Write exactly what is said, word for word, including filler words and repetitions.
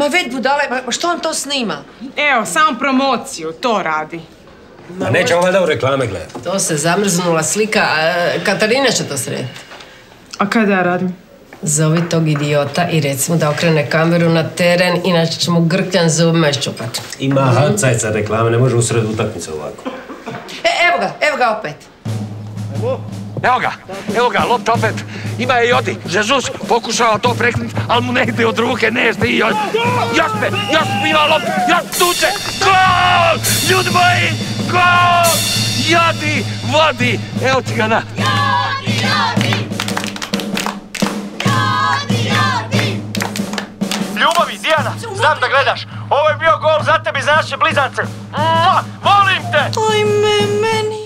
već budale, ma što on to snima? Evo, samo promociju, to radi. A nećemo valjda u reklame gledati. To se zamrznula slika, Katarina će to srediti. A kada ja radim? Zovi tog idiota i recimo da okrene kameru na teren, inače ćemo grkljan zubima iščupati. Ima hancajca reklame, ne može u sred utakmice ovako. E, evo ga, evo ga opet. Evo ga, evo ga, lopta opet. Ima je i odi. Jesus pokušava to prekniti, ali mu ne ide od ruke, ne ide i još. Još me, još ima lopta, još tuče. Gol! Ljudi moji, gol! Jadi, vodi. Evo ti ga na. Jadi, jadi! Jadi, jadi! Ljubavi, Dijana, znam da gledaš. Ovo je bio gol za tebe i za naše blizance. Molim te! Ajme, meni